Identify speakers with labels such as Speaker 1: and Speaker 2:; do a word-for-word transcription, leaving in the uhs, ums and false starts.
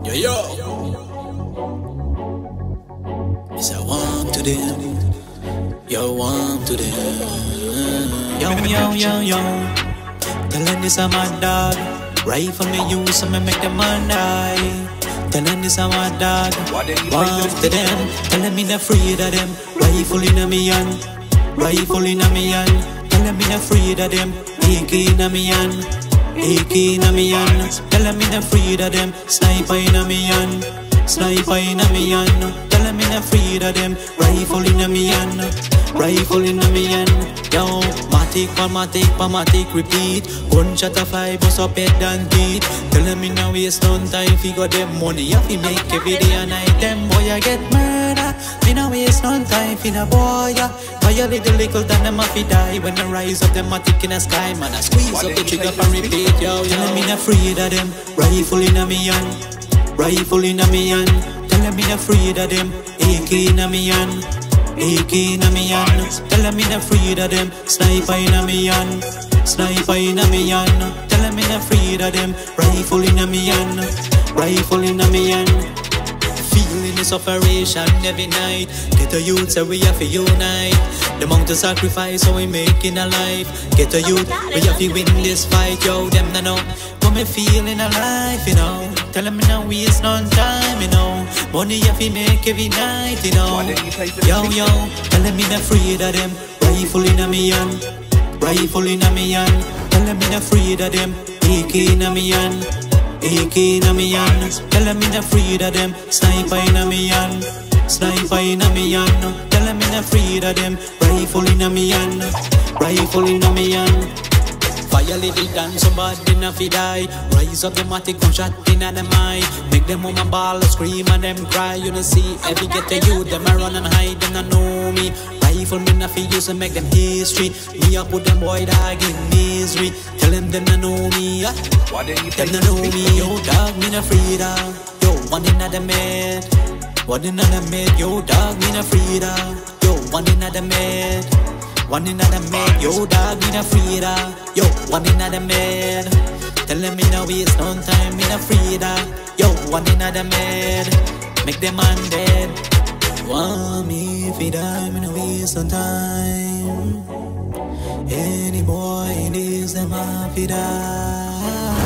Speaker 1: Yo, yo. It's a one to them. Yo, one to them. Yo, yo, yo, yo. Tell them this a my dog. Rifle me use, so me make them man die. Tell them this a my dog. One to them. Tell them me not afraid of them. Rifle in a me hand. Rifle in a me hand. Tell them me not afraid of them. A K in a me hand. A K in a me hand. Tell them me not afraid of them. Sniper in a me hand. Sniper in a me hand. Tell them me not afraid of them. Rifle in a me hand. Rifle in a me hand. Yo, matic, matic, matic, repeat. Gunshot a fly, bust up head and teeth. Tell them me now waste no time. Figure them money, you fi make every day and night. Them boy I get murder. Me now waste no time. Finna boy ya. Violate the little than them a fi die. When the rise of them matic in the sky, man I squeeze up the trigger and repeat. Yo, tell them me not afraid of them. Rifle in a me hand. Rifle in a me hand. Tell them me not afraid of them. A K in a me hand. A K in a me hand. Tell them me not afraid of them. Sniper in a me hand. Sniper in a me hand. Tell them me not afraid of them. Rifle in a me hand. Rifle in a me hand. Feeling this operation every night. Get a youth so we have to unite. The amount of sacrifice so we making a life. Get a youth, we have to win this fight. Yo, them no know what me feeling alive, you know. Tell them me now waste no time, you know. Money you fi make every night, you know. Yo, yo, tell them me not afraid of them. Rifle in a me hand. Rifle in a me hand. Tell them me not afraid of them. A K in a me hand. A K in a me hand. Tell them me not afraid of them. Sniper in a me hand. Sniper in a me hand. Tell them me not afraid of them. Rifle in a me hand. Rifle in a me hand. Violate the dance, somebody not fi die. Rise up the matic, gunshot in a them eye. Make them woman ball, scream and them cry. You don't see every get to you, them a run and hide, them not know me. Rifle me not fi use and make them history. Me a put them boy dog in misery. Tell them them not know me, yeah. Them not know me, yo dog me not afraid of. Yo, one in a med, one in a med. Yo dog me not afraid of. Yo, one in a med. One in a med, yo dog, me not afraid of. Yo, one in a med. Tell them me no waste no time, me not afraid of. Yo, one in a med. Make them man dead. Want me fi die, me no waste no time. Any boy in this them a fi die.